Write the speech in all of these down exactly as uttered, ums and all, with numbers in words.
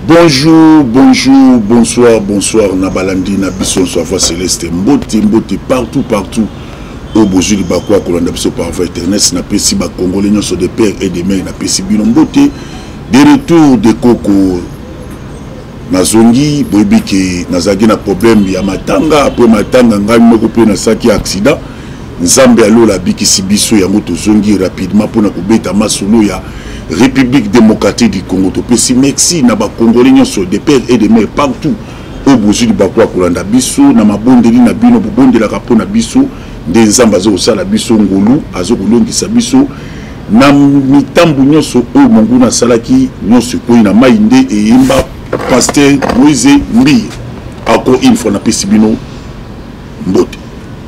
Bonjour, bonjour, bonsoir, bonsoir, Nabalandi, Nabisson, Soifwa Céleste, Mbote, Mbote, partout, partout. Au Bozu, Bakwa, Kolanda, par Internet, n'a pas si bas Congolais, nous sommes des pères et des mères, n'a pas si bien Mbote. Des retours de Coco, Nazongi, Boibiki, Nazagi, na problème, ya Matanga, après Matanga, Ngai, Mokopé, Nasaki, accident. Nzambe alo la biki sibiso ya moto zongi rapidement pour na kubeta masolo ya République démocratique du Congo. Topesi merci na ba Congolais nyonso des pères et des mères partout au bout du bakwa kolanda biso na mabondeli na bino bondela kapo na biso nde nzamba zo sala biso ngolu azo kolongisa biso na mitambu nyonso o mongu na salaki nyonso ko na mainde e yimba pasteur Moïse Mbi ako info na pesi bino mbote.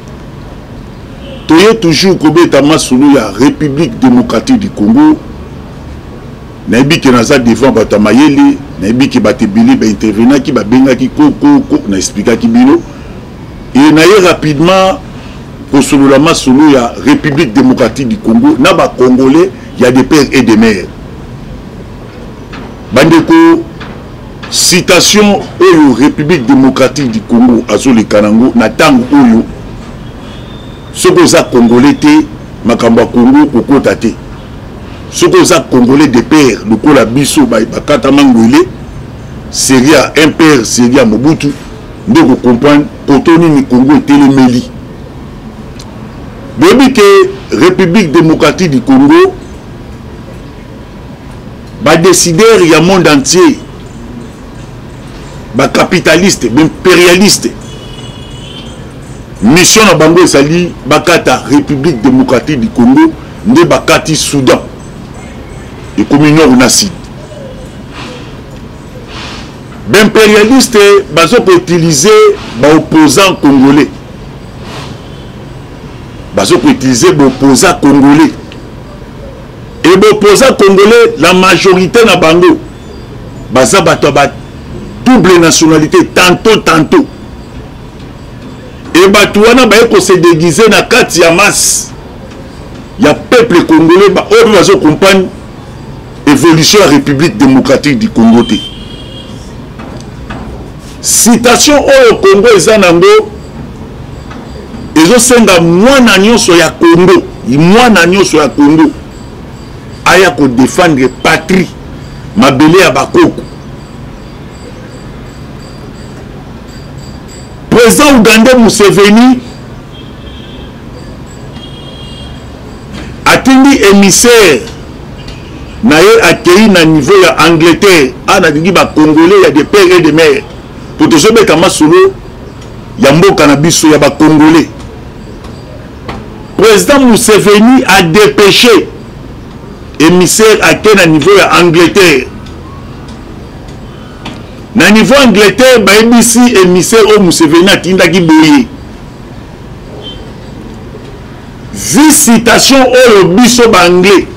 Toye toujours kobeta masolo ya République démocratique du Congo. Naibi ki naza devant bata mayele, naibi ki bate bili ba intervenant ki ba benga ki ko ko ko na expliquer ki bino. Et naye rapidement pour solo la masolo ya République démocratique du Congo, na ba Congolais, il y a des pères et des mères. Bandeko citation oyo République démocratique du Congo azoli kanango na tango oyo ce que ça Congolais te makamba Congo kokota te ce que ça Congolais de père le kola biso ba bakata mangwele seria un père seria Mobutu de ko comprendre kotoni ni Congo telemeli bebi que République démocratique du Congo ba décideur ya monde entier ba capitaliste ba impérialiste mission na bango sali bakata République démocratique du Congo nde bakati Soudan et communion na Sud b'impérialiste bazo ko utiliser ba opposant congolais bazo ko utiliser ba opposant congolais et ba opposant congolais la majorité na bango baza bato ba double nationalité tantôt tantôt. Et Batouana va se déguiser na kati ya masse. Il y a peuple congolais ba on va se comprendre évolution de la République démocratique du Congo. Citation au Congo ezanango ezo senga mwana nyonso ya Congo, mwana nyonso ya Congo aya ko défendre patrie mabele ya bakoko. Président Ouganda Museveni atindi émissaire na ye accueilli na niveau ya Angleterre ana dingi ba Congolais ya des pères et des mères pour te sobeta masolo ya mboka na biso ya ba Congolais. Président Museveni a dépêché émissaire accueilli na niveau ya Angleterre. Na niveau Angleterre, ba ici émissaire au Museveni atinda ki boye. Vi citation au biso ba anglais.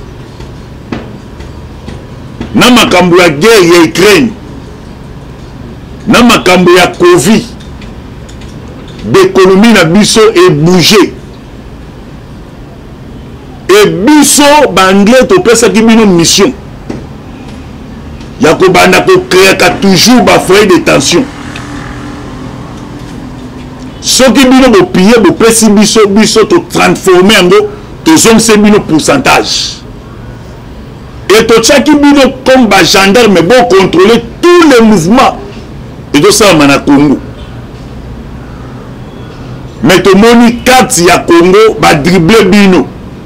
Na makambo ya guerre ya Ukraine. Na makambo ya Covid. D'économie na biso e bouger. Et biso ba anglais to pesa ki bino mission. Yako banda ko créer toujours ba foyer de tension. Ce qui bino bo piller bo pesi biso biso to transformer en to zone c'est bino pourcentage. Et to chaki bino comme ba gendarme bo contrôler tous les mouvements et de ça mana Congo. Mais to moni carte ya Congo ba dribbler bino.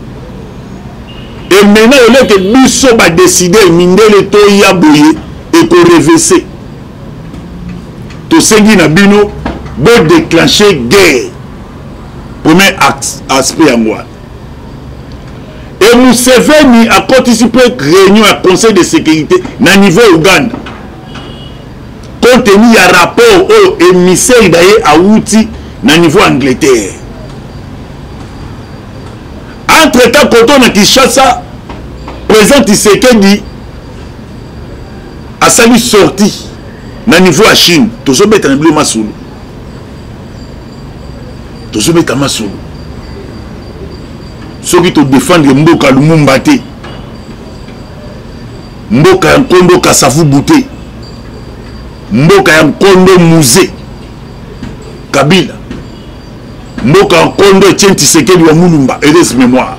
Et maintenant, il y a que Bisso va décider de to ya boye et ko reverser. To sengi na bino bo déclencher guerre. Premier aspect à moi. Et Museveni a participé à réunion à conseil de sécurité na niveau Ouganda. Compte tenu à rapport au émissaire d'ailleurs à Outi na niveau Angleterre. Entre-temps, quand on a Kinshasa, président Tshisekedi a sali sorti na niveau à Chine. Tous ceux qui ont été masolo. Tous ceux qui ont été masolo. Ceux qui ont défendu Mboka Lumumba te. Mboka Nkondo Kasavu Bouté. mboka ya Nkondo Musée Kabila, mboka ya Nkondo Etienne Tshisekedi wa Mulumba, heureuse mémoire,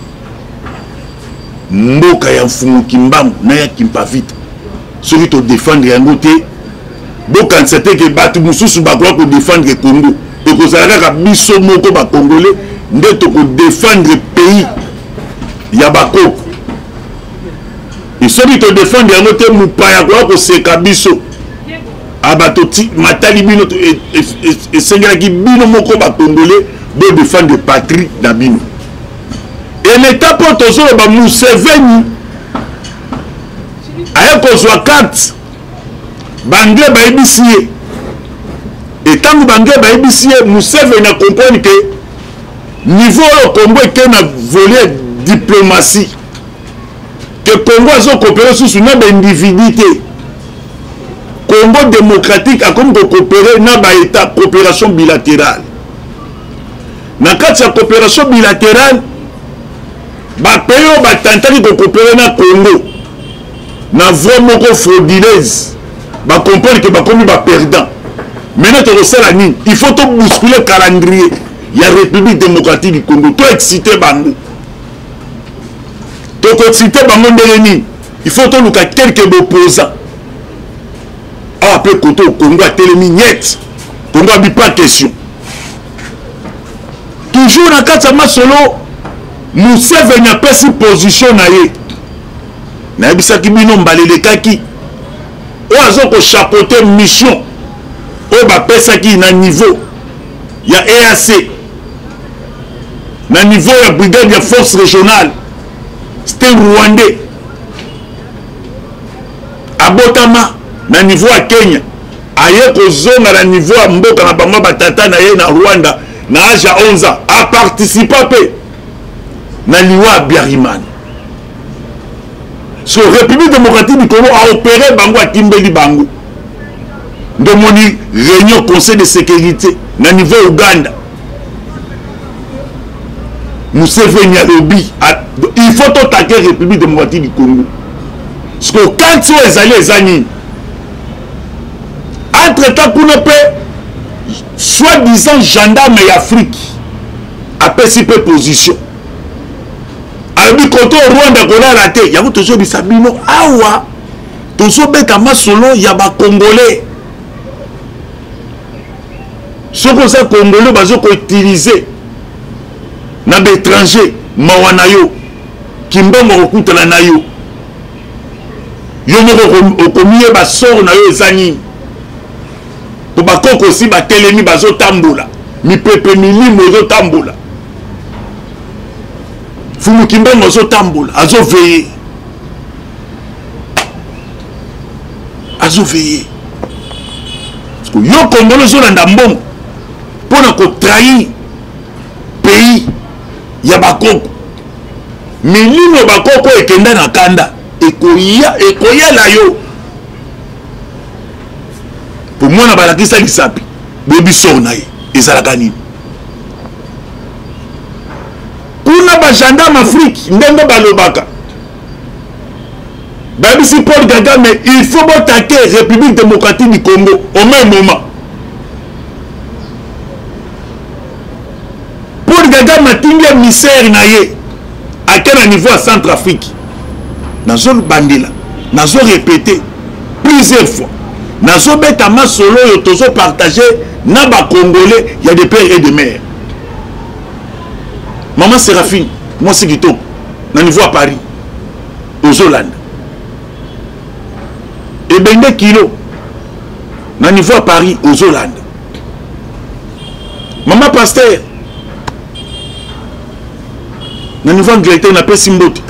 mboka ya Mfumu Kimbangu na ya Kimpavita, celui to défendre yango te, boka nsete ke batu mususu bakola ko défendre Congo, et ko zala ka biso moko ba Congolais nde to ko défendre pays ya bakoko. Et celui to défendre yango te mupaya ko seka biso. Abatoti matali bino et sengela ki bino moko ba Congolais de défendre patrie na bino. Et l'état pour tozo ba Museveni aya ko zwa carte bangle ba ebisiye. Et tant que bangle ba ebisiye Museveni a comprendre que niveau au Congo est na volet diplomatie. Que Congo a coopéré sous une individualité. Congo démocratique a comme coopérer dans l'état coopération bilatérale. Dans le cadre de la coopération bilatérale, les pays ont tenté de coopérer dans le Congo. Dans vraiment frauduleuse, ils comprennent que les pays sont perdants. Maintenant, il faut tout bousculer le calendrier. Il y a la République démocratique du Congo. Tout excité Bango. Tout excité Bango Ndéleni. Il faut tout le quelques opposants. Après côté au Congo a télémi net. Congo a pas de question. Toujours dans le cadre de Solo, Museveni a pris une position na ye. Na bisaki bino mbalele kaki. O azo ko chapeauter mission. O ba pesaki na niveau ya E A C. Na niveau ya brigade de force régionale. C'était Rwandais. Abotama na niveau à Kenya. Aye ko zonga na niveau à mboka na bango batata na ye na Rwanda na âge à onze ans a participé na liwa Biarimani. So République démocratique du Congo a opéré bango à Kimbeli bango. De moni réunion conseil de sécurité na niveau Uganda. Museveni a lobby. Il faut attaquer la République démocratique du Congo. Parce que quand tu es allé les années, entre-temps, pour ne pas, soi-disant gendarme et Afrique, a pris position. Alors, quand on Rwanda, on a raté, il y a toujours des sabino, awa, toujours bêtement solo, il y a des Congolais. Ce qu'on sait Congolais, ils ont utilisé dans l'étranger, Mawanayo, Kimbongo Okuta Nayo. Yo moko okomiye ba sor na yo ezani. Pour ba koko aussi ba telemi bazo tambola. Mi pepe milimo zo tambola. Fumu Kimbongo zo tambola, azo veiller. Azo veiller. Parce que yo Congolais zo landa mbongo. Pona ko trahir pays ya ba koko. Milimo ba koko ekenda na kanda. Ekoya ekoya la yo. Pour moi na balakisa lisapi. Bobi sonaye ezalaka nini? Kuna ba gendarme Afrique ndenge balobaka. Babisi Paul Kagame, il faut attaquer la République démocratique du Congo au même moment. Paul Kagame a tingé un misère na ye à quel niveau à Centrafrique. Nazo bandila, nazo répété plusieurs fois. Nazo betama solo yo tozo partager na ba Congolais, il y a des pères et des mères. Maman Séraphine, moi c'est Guito, na niveau à Paris, aux Hollande. Et Bende Kilo, na niveau à Paris, aux Hollande. Maman Pasteur, na niveau Angleterre, na Pessimbote.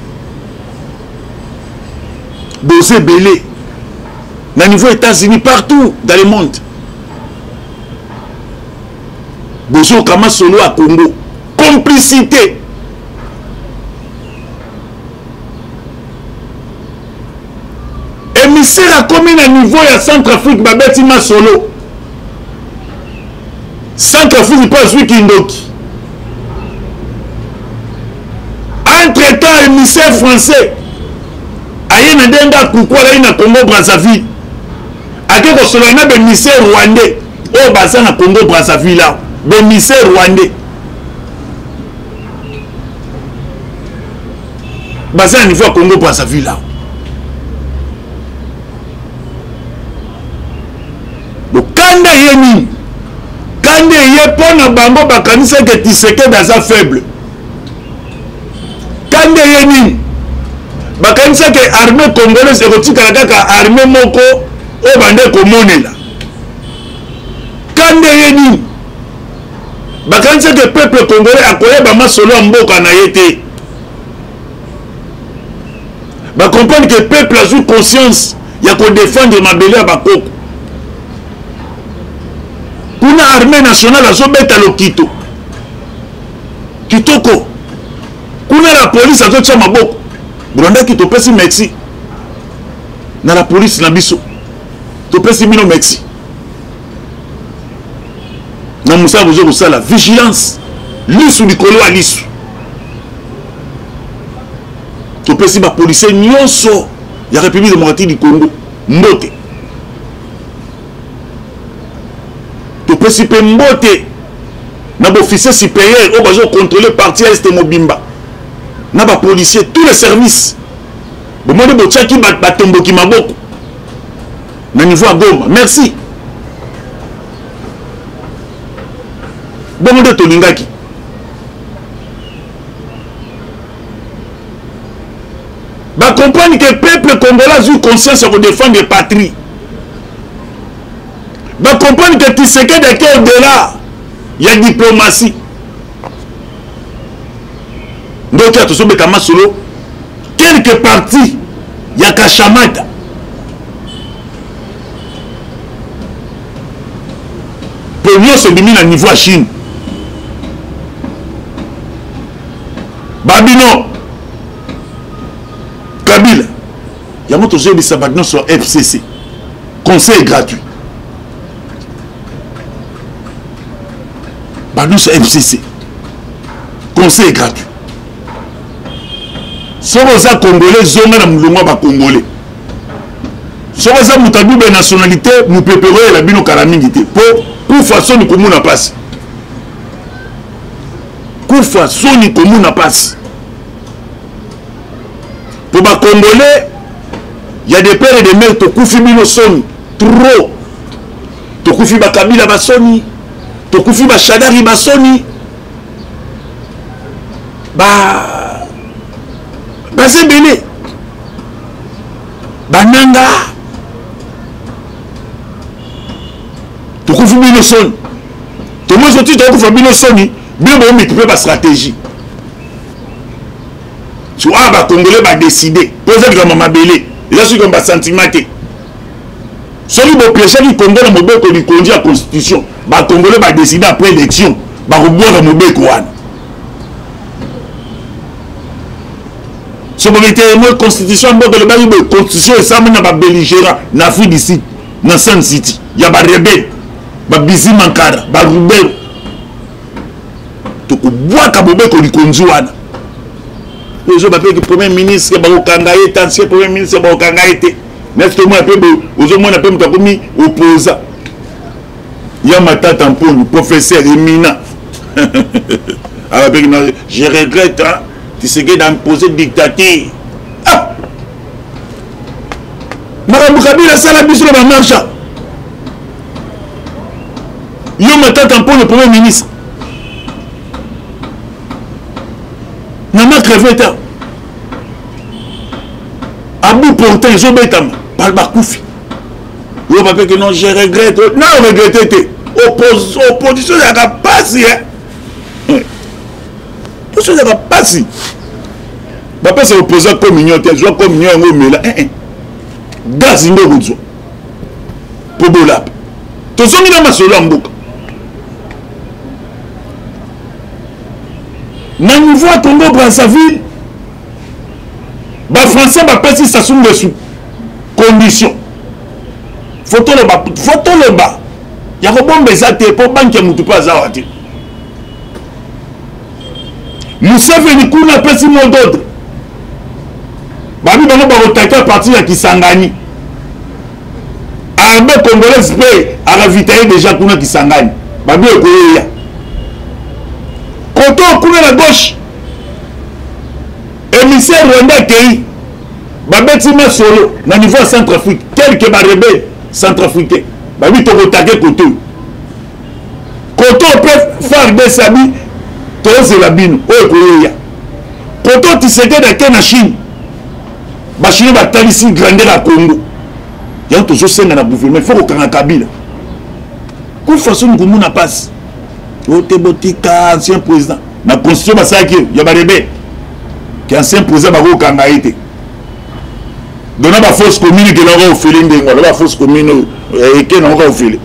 Bosé Belé, na niveau États-Unis, partout dans le monde. Bozo Kama Solo à Congo. Complicité. Émissaire a commis à niveau à Centrafrique, Babeti Solo. Centrafrique, il passe celui qui ndoki. Entre-temps, émissaire français. Aïe na denga koukwala ina Congo Brazzaville. ake kosolola na bémissaire rwandais oyo baza na Congo Brazzaville awa bémissaire rwandais baza na niveau ya Congo Brazzaville awa kanda ye nini kanda ye mpona bango bakanisa ke Tshisekedi aza faible kanda ye nini bakanisa ke armée congolaise ekotikala kaka armée moko oyo bande komonela kanda ye nini bakanisa ke peuple congolais akoyeba masolo ya mboka na ye te bakomprendre ke peuple azwi conscience ya kodéfendre mabele ya bakoko kuna armée nationale azobeta lokito kitoko kuna la police azotia maboko bolondaki topesi merci na la police na biso topesi bino merci na mosala bozo kosala vigilance lisu likolo ya lisu topesi bapolisier nyonso ya république démocratique du Congo mbote topesi mpe mbote na baofficier supérieur oyo bazocontrôle parti ya este mobimba na bapolisier tous les services bomoni botiaki batomboki maboko na niveau ya Goma merci bongo nde tolingaki bakomprendre que peuple congolais azwi conscience ya kodéfendre patrie bakomprendre que Tshisekedi ake au-delà ya diplomatie ndoki atozobeta masolo quelque parti ya kashamata po nyonso ebimi na niveau ya Chine babino Kabila yango tozoyebisa bato nyonso ya F C C conseil gratuit bato nyonso ya F C C conseil gratuit soki oza congolais zonga na mulongo ya bacongolais soki oza moto adouble nationalité mopepe oyela bino kala mingi te mpo kufa soni komuna mpasi kufa soni komuna mpasi mpo bacongolais ya des pères et des mères tokufi bino soni trop tokufi bakabila basoni tokufi bashadari basoni ba baza ebele bananga tokufi bino soni tomoso ti tokufa bino soni bino boomiki mpe bastratégie so awa bacongolais badeside mpo eza likambo mabele eza soki basentiment te soki bopiechaki congo na mobeko likondi ya constitution bacongolais badeside après élection bakobwaka mobeko wana soki bokete mo constitution ya mboka elobaki boye constitution esambi na babelligérant na afrique du sud na sun city ya barebele babizi mankara barubero tokobwaka mobeko likondi wana ozo bapeki premier ministre bakokanga ye te ancien premier ministre bakokanga ye te nesi tomona mpe ozomona mpe moto akomi opposa ya matata mponi professeur emina abapeki na je regrette Tshisekedi d'imposer dictature ah makambo Kabila asala biso na bamarsha yo matata mponi premier ministre Nana creveta Abou pourtant ils ont bétama par bakoufi yo papa que non je regrette non regrette te Oppos opposition ya ka passi hein opposition ya ka passi papa c'est opposant communion te zo communion ngo mela eh gaz ndo kuzo pobola to zongi na masolo mbuka na niveau ya Congo Brazzaville ba français ba pesi Sassou Nguesso condition photo le ba photo le ba ya ko bombe za te po banke mutu pa za wati Museveni kuna pesi mot d'ordre babi bango ba otaka parti ya Kisangani armée congolaise peut ravitailler déjà kuna Kisangani babi ekoyeya koto kuna na gauche émissaire Rwanda Kei babeti masolo na niveau Centrafrique quelques barebelles centrafricains babi tokotake koto koto peut faire des sabi tozela bino oyo ekoyeya koto tiseke dake na Chine bachine batalisi grandeur ya Congo yango tozosenga na gouvernement il faut kokanga Kabila ku façon ngumu na passe ote botika ancien président na constitution basalaki ya barebe ki ancien président bakokanga ete dona ba fausse commune ke nako ofele ndengo ba fausse commune eke nako ofele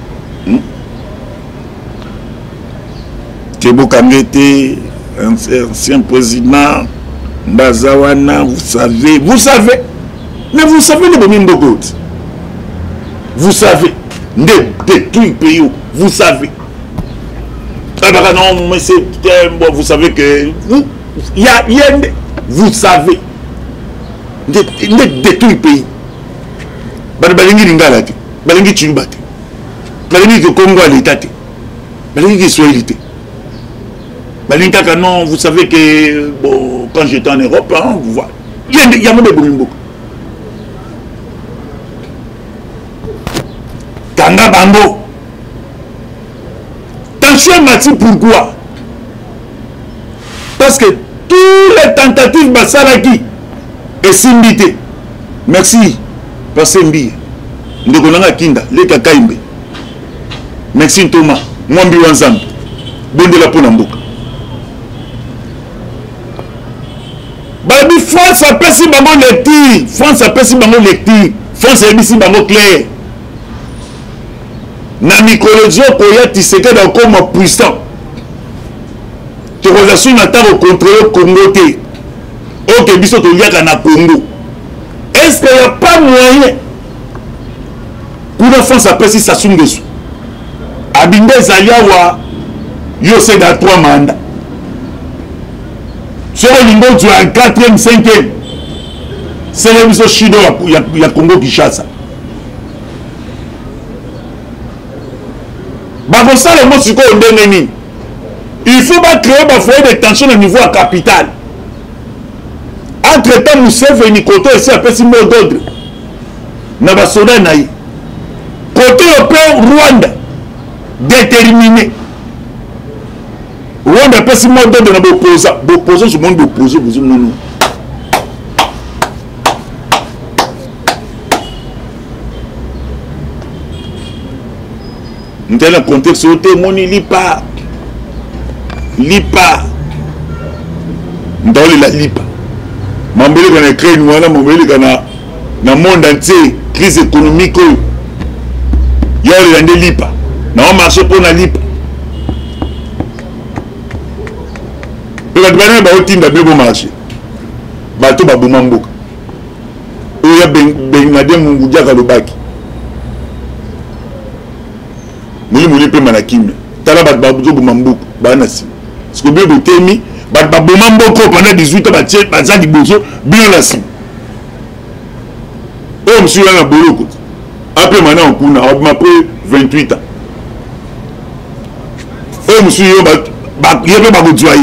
ke bokanga ete ancien président Ndazawana, vous savez, vous savez, mais vous savez les bonnes beaucoup. Vous savez, de détruire le pays, vous savez. Ah bah non, mais c'est bon, vous savez que vous, il y a, y a, vous savez, de détruire le pays. Bah balingi lingalati, balingi chirubati, balingi que Congo à l'état, balingi que Swahili. Non, vous savez que bon, quand j'étais en Europe, hein, vous voyez, il y a, il y a mon beaucoup. Kanga Bango. Tension Mati, pourquoi? Parce que toutes les tentatives Basaraki et Simbité. Merci. Parce que Mbi. Ndekonanga Kinda, les Kakaimbe. Merci Thomas. Mwambi Wanzam. Bonde la Ponamboka. Babi France a pesi bango lecture, France a pesi bango lecture, France a bisi bango clair. Na mycologie koya tiseke da comme puissant. Tu relation na ta contrôler Congo te. OK biso to liaka na Congo. Est-ce qu'il y a pas moyen pour la France a pesi Sassou Nguesso? Abinde Zaliawa yo c'est dans trois mandats. Sur le niveau du quatrième, cinquième, c'est le mission Chido il y a Congo Kinshasa. Bah, ça, le mot, c'est quoi, il faut pas créer un foyer de tension au niveau à capitale. Entre-temps, nous sommes venus côté ici, après ce mot d'ordre. Nous avons soda naï. Côté européen, Rwanda, déterminé. Rwanda peut se monter dans l'opposé, l'opposé sur le monde opposé, vous avez nous. Nous avons le contexte où tout le monde lit pas. Lit pas. Nous avons la lit pas. Mambele kana créé nous ana mambele kana na monde entier crise économique. Il y a les lit pas. Na marché pour na lit pas. Parce que les gens qui ont bien marché, bateau ba boma mboka. Oya ben ben na dem ngudia ka lobaki. Muli muli pe manakime. Tala ba ba buzo boma mboka ba nasi. Parce que bien botemi ba ba boma mboka pendant dix-huit ans ba tie ba za dibozo bien nasi. Oh monsieur na boloko. Après maintenant on kuna après vingt-huit ans. Oh monsieur yo ba ba yebe ba gojoye.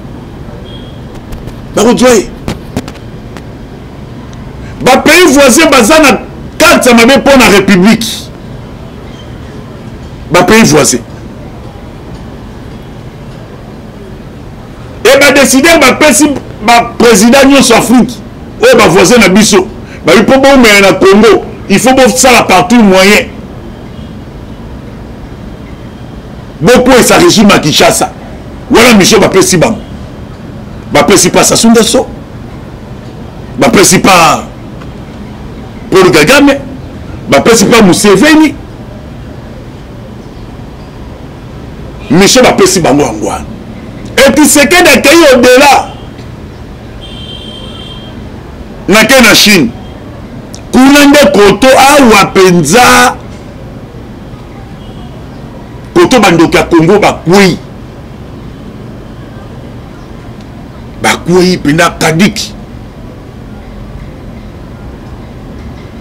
Les pays voisins ont une carte pour la République. Les pays voisins. Et ils ont décidé que le président de l'Afrique, les voisins de Bisso, il faut que le Congo, il faut que ça partout moyen. Beaucoup de sa régime à Kinshasa. Voilà Michel Bapesi Bam. Bapesi pas Sassou Nguesso. Bapesi pas Paul Kagame. Bapesi pas Museveni. Michel Bapesi Bango Angwan. Et puis c'est que des pays au-delà. Na Kenya Chine. Kunande koto awa penza. Koto bandoka Congo bakui. Bakui pina kadiki.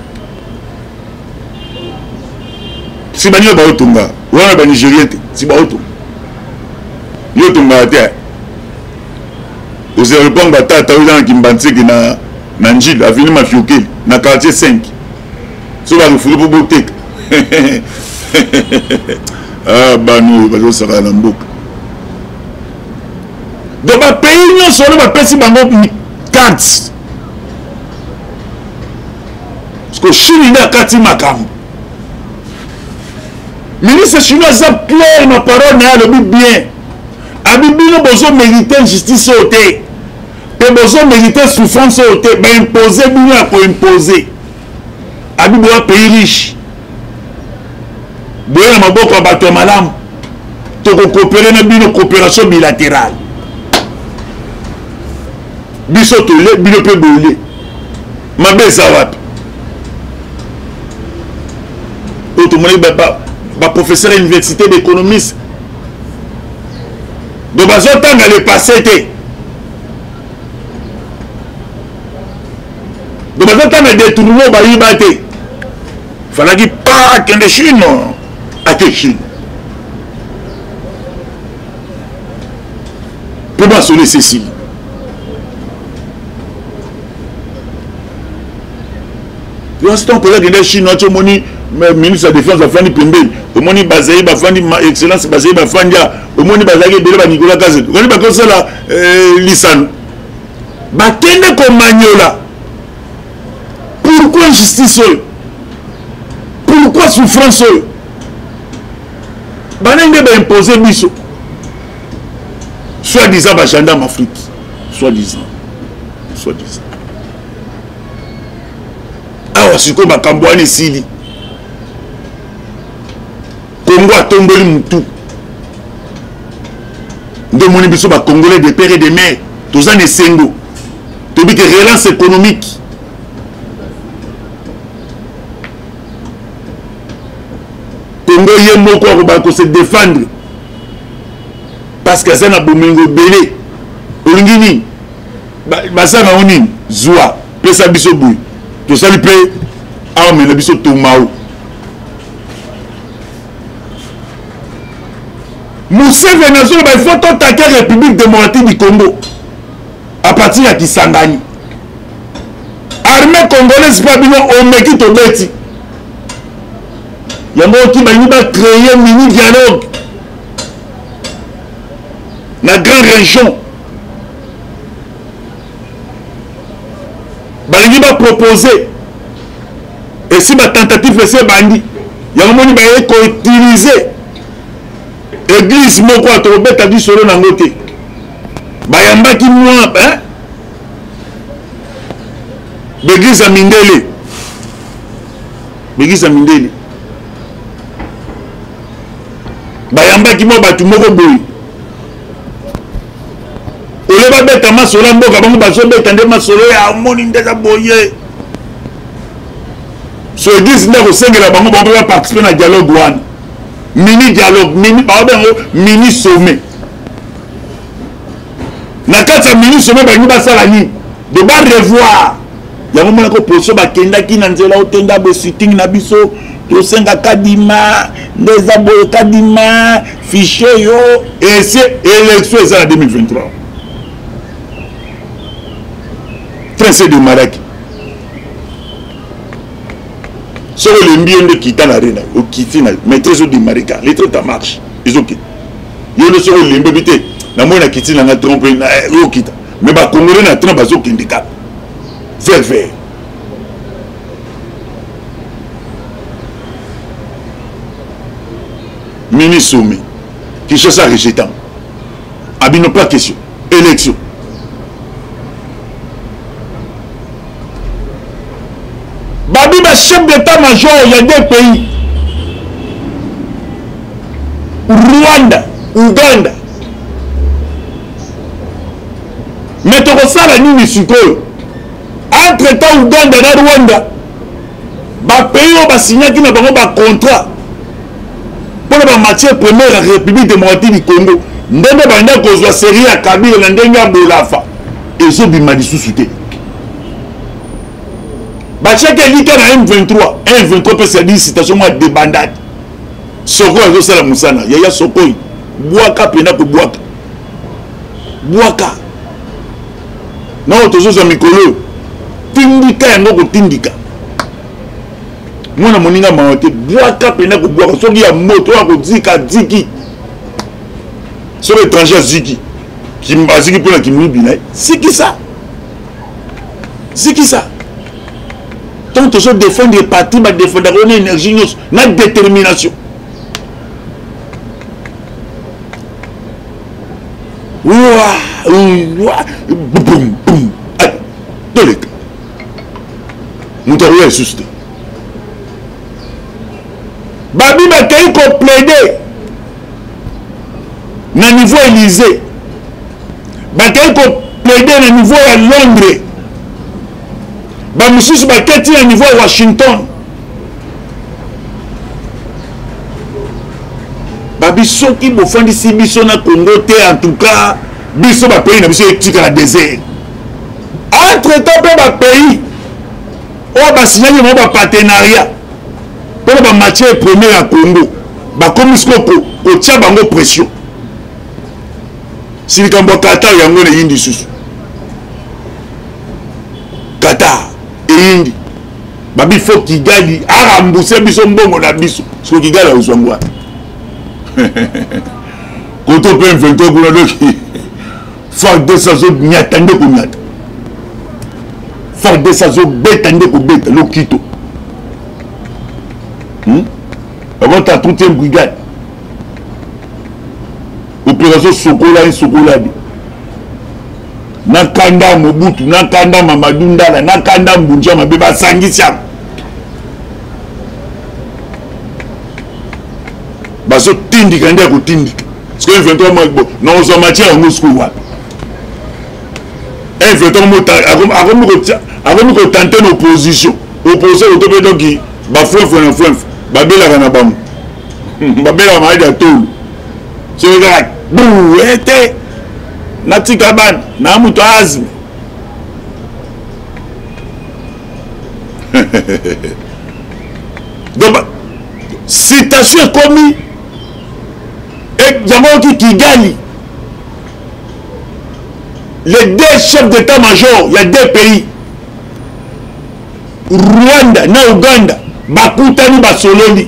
si banyo ba otunga wana ba Nigérien si ba otunga yo tunga te ose répondre ba tata ozana kimbantsiki na na njila avini mafiokeli na quartier cinq so ba refulu pour botek ah banu ba zo saka na mboka donc ba pays nyonso na ba pesi bango carte parce que Chine na kati makambo ministre chinois ça clair ma parole na le bien abibino bozo mériter justice au té pe bozo mériter souffrance au té ba imposer bino à ko imposer abibo un pays riche boya maboko bato malamu to ko coopérer na bino coopération bilatérale biso to le bino pe bolé mabeza wapi to moni ba ba professeur à l'université d'économiste de bazo tanga le passé té de bazo tanga détourner ba yibate falaki pas kende Chine ate Chine pour moi sonner ceci l'instant que là de Chine tu moni ministre de la défense bafandi pembeni omoni bazali bafandi excellence bazali bafandi omoni bazali ebele ba Nicolas Kazet oni bakosala lisano bakende komanyola pourquoi injustice oyo pourquoi souffrance oyo banenge baimposer biso soit disant bagendarme Afrique soit disant soit disant awa sikoyo makambo wana esili Congo a tombé le moutou. De mon émission, Congolais des pères et des mères, tous en essengo. Tu dis que relance économique. Congo y est moko ko se défendre. Parce que ça n'a pas bomengo belé. Olingini. Ba ça na oni zoa. Pesa biso boui. To ça lui paye. Ah mais le biso tomao. Museveni il faut attaquer la République démocratique du Congo à partir de Kisangani. Armée congolaise pas bien au meki to beti. Yango qui va créer un mini dialogue dans la grande région. Balingi va proposer et si ma tentative c'est bandi, yango ni ba utiliser église moko atobeta di solo na ngote bayambaki moi hein l'église à Mindele l'église à Mindele bayambaki mo batu moko boyi ole ba beta masolo mboka bango bazo beta nde masolo ya moni ndeza boye so église ndako sengela bango bango ba participer na dialogue wana mini dialogue mini mini sommet na kati ya ministre me bangi basala nini de ba revoir yango mona ko poso bakendaki na nzela otenda bo sitting na biso tosenga kadima ndeza boyo kadima fichier yo et c'est élection ezala deux mille vingt-trois prince de Maraki sur le mbien de quitter l'arena au quitter na maîtrise de Marika les trucs en marche ils ont quitté yo le sur le mbé bité na moi na quitter na tromper na yo quitter mais ba congolais na trompe bazo kindika faire faire ministre Soumé qui cherche à rejeter abino pas question élection babi ba chef d'état-major il y a deux pays Rwanda Uganda mais tu ressens la nuit sikoyo entre temps Uganda na Rwanda ba pays ba signé qui na bango ba contrat pour la matière première la République démocratique du Congo ndenge banda kozwa série ya Kabila na ndenge ya Bolafa ezo bima lisusu te ba cheke lika na M vingt-trois M vingt-trois peut se dire citation moi de bandade soko ezo sala musana yaya soko bwaka pena ko bwaka bwaka na otozo za mikolo tindika yango ko tindika mwana moninga maote bwaka pena ko bwaka soki ya moto ya ko zika ziki sur étranger ziki qui mbaziki pona ki mibina ziki ça ziki ça tant que je défends des partis ba défendre une énergie na détermination ouah ouah boum boum ay tolek mutaroya susute babi ba kay ko plaider na niveau Élysée ba kay ko plaider na niveau à Londres ba mususu ba kati na niveau à Washington babi soki bo fandi si biso na Congo te en tout cas biso ba pays na biso etika na désert entre temps pe ba pays o ba signé mo ba partenariat pour ba matière première à Congo ba komisko ko ko tia bango pression si likambo Qatar yango na yindi susu Qatar e yindi babi fo Kigali arambuse biso mbongo na biso so Kigali ozwangwa koto pe vingt-trois kuna doki fort de sa zo nyata ndeko nyata fort de sa zo beta ndeko beta lokito hmm avant ta trentième brigade opération Sokola et Sokola nakanda Mobutu nakanda Mamadou Ndala nakanda Mbunja mabeba sangisa baso tindika ndia ko tindika parce que vingt-trois mois bon non so matière en Moscou wa et vingt-trois mois akom akom ko akom ko tenter l'opposition opposition to be donc ba fou fou na fou ba bela kana bam ba bela ma ida tolu c'est vrai bou était natika ban na muto azmi donc citation commis et Yamoki Kigali les deux chefs d'état-major il y a deux pays Rwanda na Uganda bakutani basololi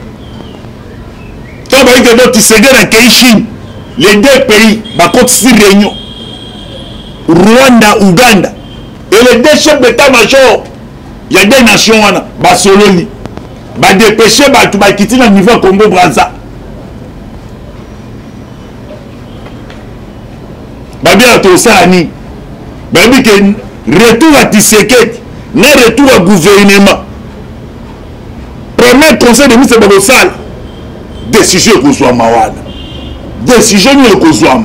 to ba ike do tisege na Keishin les deux pays bakotisi réunion Rwanda Uganda et les deux chefs d'état-major il y a des nations wana basololi ba dépêcher batu bakiti na niveau Congo Brazza babi à Tosani babi que retour à Tshisekedi ne retour au gouvernement premier conseil de ministre Bogosal décision ko soit mawana décision ni ko soit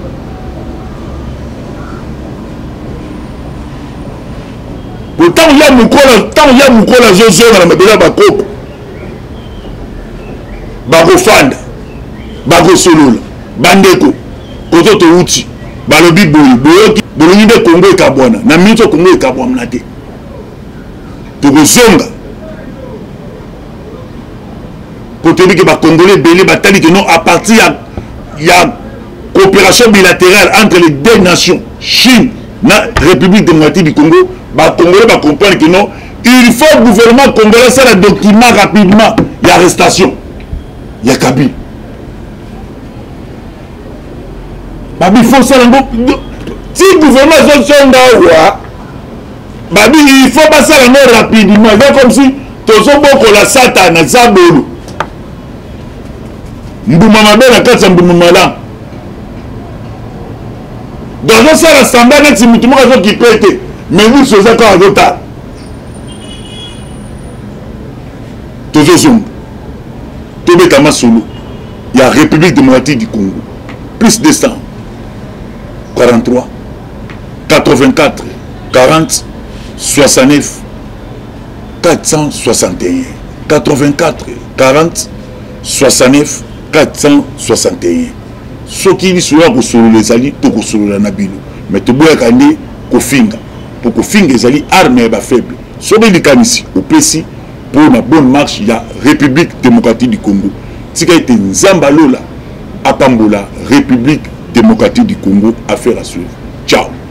pourtant il y a mukola tant il y a mukola zozo na mabela bakoko bako fanda bako solola bandeko koto to uti balobi boyi boyoki bolongi de Congo ekabwana na minute Congo ekabwana te tokozonga pour te dire que les Congolais belé batali que non à partir il y a coopération bilatérale entre les deux nations Chine na République démocratique du Congo les Congolais va comprendre que non il faut le gouvernement congolais ça le document rapidement il y a arrestation il y a Kabila babi faut ça si le gouvernement zonga babi il faut passer la rapidement c'est comme si tous boko la satana zabolo mbuma mabe na kati mbuma mala dans ça rassemble na ti mutu moko qui pète mais nous sommes encore en retard tous zoom tobeta masolo il y a République démocratique du Congo plus de cent quarante-trois quatre-vingt-quatre quarante soixante-neuf quatre cent soixante et un quatre-vingt-quatre quarante soixante-neuf quatre cent soixante et un soki lisolo kosolola ezali tokosolola na bino mais toboyaka nde kofinga po kofinga ezali arme ya bafaible soki likanisi opesi pour la bonne marche ya République démocratique du Congo tika ete nzamba lola apambola République démocratique du Congo affaire à suivre. Ciao.